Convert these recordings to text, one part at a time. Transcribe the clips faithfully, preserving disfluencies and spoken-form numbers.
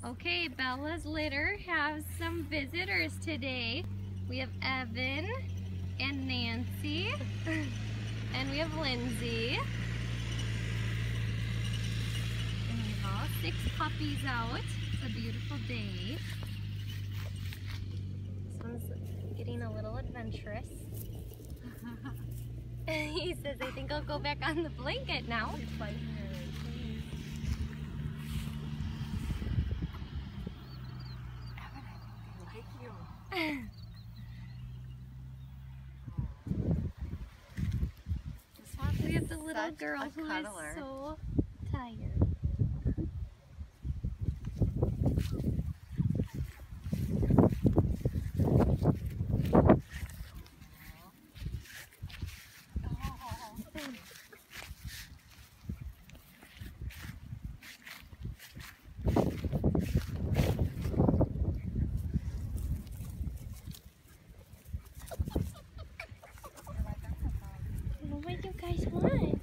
Okay, Bella's litter has some visitors today. We have Evan and Nancy, and we have Lindsay. And we have all six puppies out. It's a beautiful day. This one's getting a little adventurous. He says, I think I'll go back on the blanket now. We have the little Such girl a who cuddler. is so tired. What do you guys want?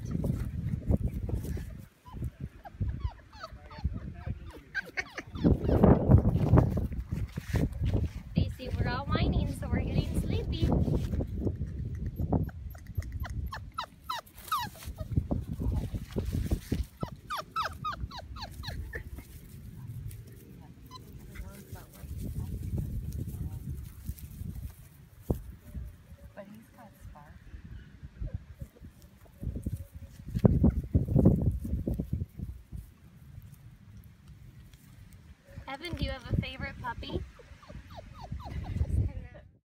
They see we're all whining, so we're getting sleepy. But he's got spark. Evan, do you have a favorite puppy?